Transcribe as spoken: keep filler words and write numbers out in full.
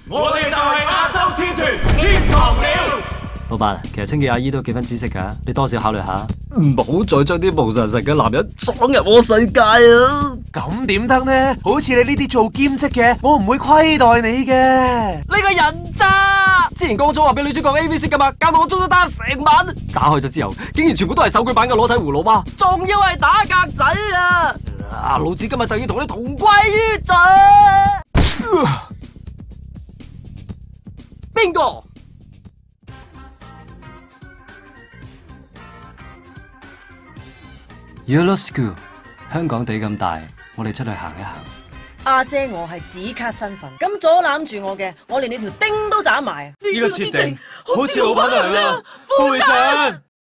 我哋就係亞洲天團天堂鳥。 老闆，其實清潔阿姨都有幾分知識㗎，你多少考慮下。 唔好再將啲無神神嘅男人裝入我世界啊！ 咁點得呢？好似你呢啲做兼職嘅，我唔會虧待你嘅。 呢個人渣！之前講咗話俾女主角 A V 識㗎嘛，搞到我租咗單成晚。打開咗之後，竟然全部都係手舉版嘅裸體葫蘆娃，仲要係打格仔啊！啊，老子今日就要同你同歸於盡。邊個？Yellow School， 香港地咁大，我哋出去行一行。 阿姐，我係紫卡身份，咁阻攬住我嘅，我連你條丁都斬埋。 呢個設定好似老闆娘啊，副會長。